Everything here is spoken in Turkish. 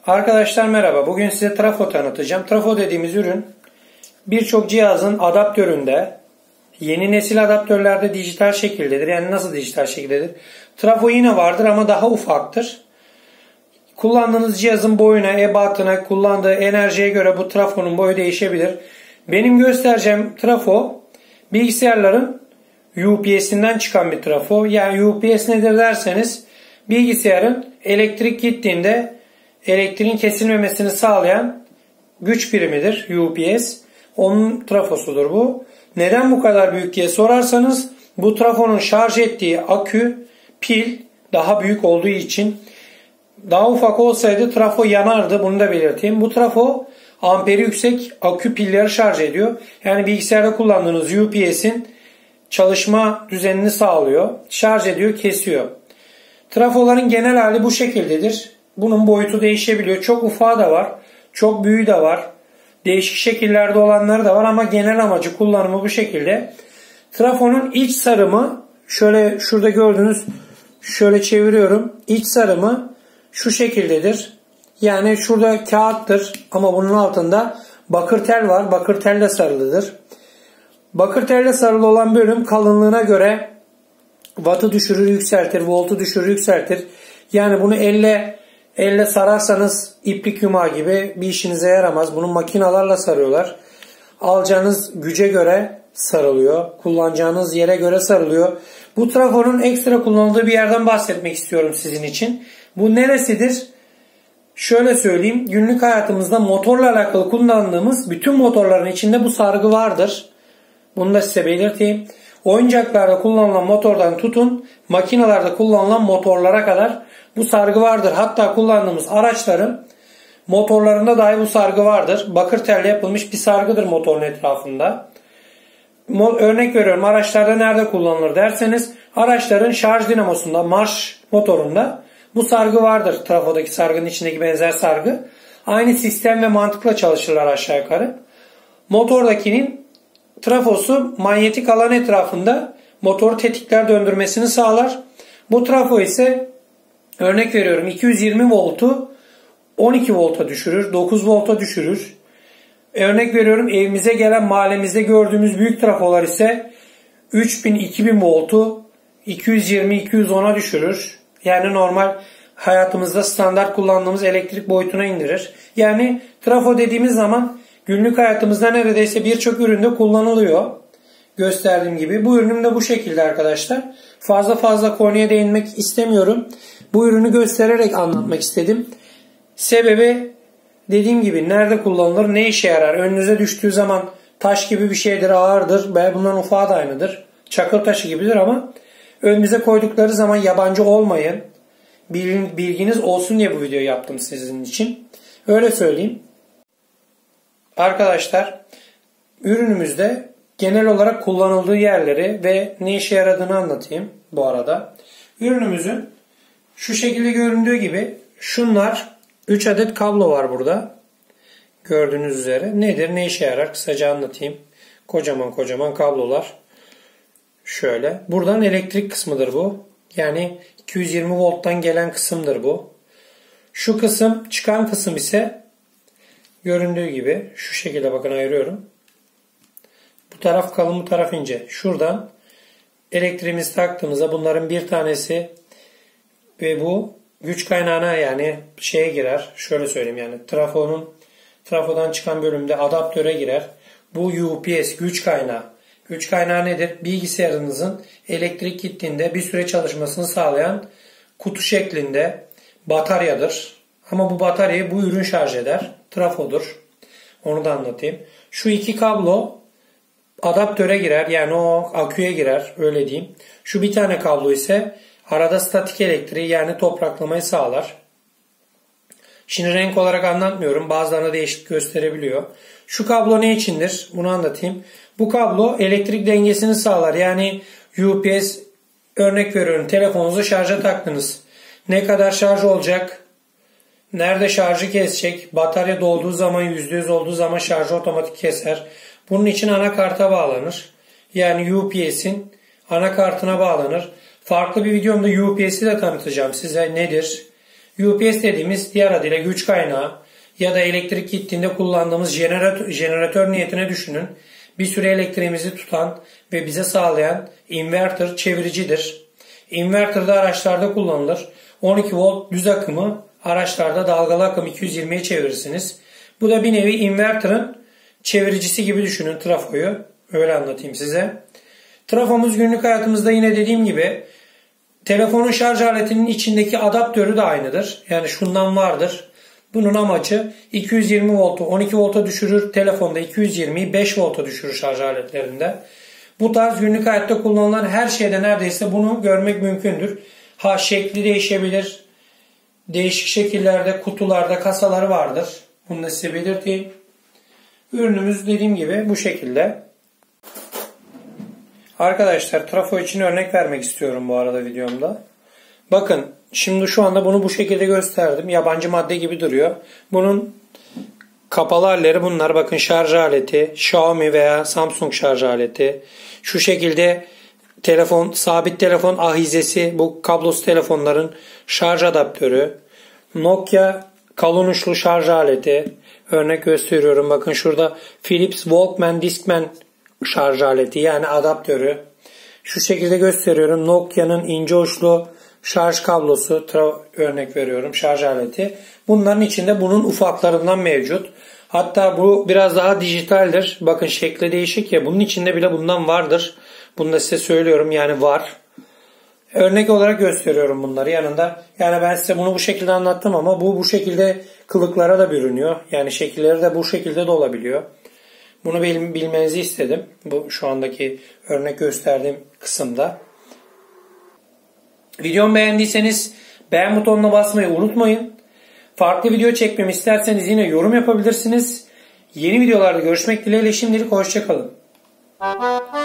Arkadaşlar merhaba. Bugün size trafo tanıtacağım. Trafo dediğimiz ürün birçok cihazın adaptöründe, yeni nesil adaptörlerde dijital şekildedir. Yani nasıl dijital şekildedir? Trafo yine vardır ama daha ufaktır. Kullandığınız cihazın boyuna, ebatına, kullandığı enerjiye göre bu trafonun boyu değişebilir. Benim göstereceğim trafo bilgisayarların UPS'inden çıkan bir trafo. Yani UPS nedir derseniz bilgisayarın elektrik gittiğinde elektriğin kesilmemesini sağlayan güç birimidir UPS. Onun trafosudur bu. Neden bu kadar büyük diye sorarsanız bu trafonun şarj ettiği akü, pil daha büyük olduğu için. Daha ufak olsaydı trafo yanardı. Bunu da belirteyim. Bu trafo amperi yüksek akü pilleri şarj ediyor. Yani bilgisayarda kullandığınız UPS'in çalışma düzenini sağlıyor. Şarj ediyor, kesiyor. Trafoların genel hali bu şekildedir. Bunun boyutu değişebiliyor. Çok ufağı da var. Çok büyüğü de var. Değişik şekillerde olanları da var ama genel amacı kullanımı bu şekilde. Trafonun iç sarımı şöyle şurada gördüğünüz şöyle çeviriyorum. İç sarımı şu şekildedir. Yani şurada kağıttır ama bunun altında bakır tel var. Bakır telle sarılıdır. Bakır telle sarılı olan bölüm kalınlığına göre wattı düşürür yükseltir, voltu düşürür yükseltir. Yani bunu elle sararsanız iplik yumağı gibi bir işinize yaramaz. Bunu makinalarla sarıyorlar. Alacağınız güce göre sarılıyor. Kullanacağınız yere göre sarılıyor. Bu trafonun ekstra kullanıldığı bir yerden bahsetmek istiyorum sizin için. Bu neresidir? Şöyle söyleyeyim. Günlük hayatımızda motorla alakalı kullandığımız bütün motorların içinde bu sargı vardır. Bunu da size belirteyim. Oyuncaklarda kullanılan motordan tutun, makinalarda kullanılan motorlara kadar bu sargı vardır. Hatta kullandığımız araçların motorlarında dahi bu sargı vardır. Bakır telle yapılmış bir sargıdır motorun etrafında. Örnek veriyorum, araçlarda nerede kullanılır derseniz araçların şarj dinamosunda, marş motorunda bu sargı vardır. Trafodaki sargının içindeki benzer sargı. Aynı sistem ve mantıkla çalışırlar aşağı yukarı. Motordakinin trafosu manyetik alan etrafında motoru tetikler döndürmesini sağlar. Bu trafo ise örnek veriyorum 220 voltu 12 volta düşürür, 9 volta düşürür. Örnek veriyorum evimize gelen mahallemizde gördüğümüz büyük trafolar ise 3000-2000 voltu 220-210'a düşürür. Yani normal hayatımızda standart kullandığımız elektrik boyutuna indirir. Yani trafo dediğimiz zaman günlük hayatımızda neredeyse birçok üründe kullanılıyor. Gösterdiğim gibi. Bu ürünüm de bu şekilde arkadaşlar. Fazla konuya değinmek istemiyorum. Bu ürünü göstererek anlatmak istedim. Sebebi dediğim gibi nerede kullanılır, ne işe yarar? Önünüze düştüğü zaman taş gibi bir şeydir, ağırdır. Bundan ufağı da aynıdır. Çakıl taşı gibidir ama önünüze koydukları zaman yabancı olmayın. Bilginiz olsun diye bu videoyu yaptım sizin için. Öyle söyleyeyim. Arkadaşlar ürünümüzde genel olarak kullanıldığı yerleri ve ne işe yaradığını anlatayım bu arada. Ürünümüzün şu şekilde göründüğü gibi şunlar 3 adet kablo var burada. Gördüğünüz üzere. Nedir, ne işe yarar? Kısaca anlatayım. Kocaman kablolar. Şöyle. Buradan elektrik kısmıdır bu. Yani 220 volttan gelen kısımdır bu. Şu kısım, çıkan kısım ise göründüğü gibi şu şekilde bakın ayırıyorum. Bu taraf kalın, bu taraf ince. Şuradan elektriğimizi taktığımızda bunların bir tanesi ve bu güç kaynağına yani şeye girer. Şöyle söyleyeyim yani trafodan çıkan bölümde adaptöre girer. Bu UPS güç kaynağı. Güç kaynağı nedir? Bilgisayarınızın elektrik gittiğinde bir süre çalışmasını sağlayan kutu şeklinde bataryadır. Ama bu bataryayı bu ürün şarj eder. Trafodur. Onu da anlatayım. Şu iki kablo adaptöre girer. Yani o aküye girer. Öyle diyeyim. Şu bir tane kablo ise arada statik elektriği yani topraklamayı sağlar. Şimdi renk olarak anlatmıyorum. Bazılarına değişiklik gösterebiliyor. Şu kablo ne içindir? Bunu anlatayım. Bu kablo elektrik dengesini sağlar. Yani UPS örnek veriyorum. Telefonunuzu şarja taktınız. Ne kadar şarj olacak? Nerede şarjı kesecek? Batarya dolduğu zaman %100 olduğu zaman şarjı otomatik keser. Bunun için anakarta bağlanır. Yani UPS'in anakartına bağlanır. Farklı bir videomda UPS'i de tanıtacağım size nedir? UPS dediğimiz diğer adıyla güç kaynağı ya da elektrik gittiğinde kullandığımız jeneratör niyetine düşünün. Bir süre elektriğimizi tutan ve bize sağlayan inverter çeviricidir. Inverter de araçlarda kullanılır. 12 volt düz akımı araçlarda dalgalı akım 220'ye çevirirsiniz. Bu da bir nevi inverter'ın çeviricisi gibi düşünün trafoyu. Öyle anlatayım size. Trafomuz günlük hayatımızda yine dediğim gibi telefonun şarj aletinin içindeki adaptörü de aynıdır. Yani şundan vardır. Bunun amacı 220 voltu 12 volta düşürür. Telefonda 220'yi 5 volta düşürür şarj aletlerinde. Bu tarz günlük hayatta kullanılan her şeyde neredeyse bunu görmek mümkündür. Şekli değişebilir. Değişik şekillerde, kutularda, kasaları vardır. Bunu da size belirteyim. Ürünümüz dediğim gibi bu şekilde. Arkadaşlar trafo için örnek vermek istiyorum bu arada videomda. Bakın şimdi şu anda bunu bu şekilde gösterdim. Yabancı madde gibi duruyor. Bunun kapalı halleri bunlar. Bakın şarj aleti, Xiaomi veya Samsung şarj aleti. Şu şekilde sabit telefon ahizesi, bu kablosuz telefonların şarj adaptörü. Nokia kalın uçlu şarj aleti. Örnek gösteriyorum. Bakın şurada Philips Walkman Discman şarj aleti yani adaptörü. Şu şekilde gösteriyorum. Nokia'nın ince uçlu şarj kablosu, örnek veriyorum, şarj aleti. Bunların içinde bunun ufaklarından mevcut. Hatta bu biraz daha dijitaldir. Bakın şekli değişik ya. Bunun içinde bile bundan vardır. Bunu da size söylüyorum yani var. Örnek olarak gösteriyorum bunları yanında. Yani ben size bunu bu şekilde anlattım ama bu şekilde kılıklara da bürünüyor. Yani şekilleri de bu şekilde de olabiliyor. Bunu bilmenizi istedim. Bu şu andaki örnek gösterdiğim kısımda. Videomu beğendiyseniz beğen butonuna basmayı unutmayın. Farklı video çekmemi isterseniz yine yorum yapabilirsiniz. Yeni videolarda görüşmek dileğiyle şimdilik hoşça kalın.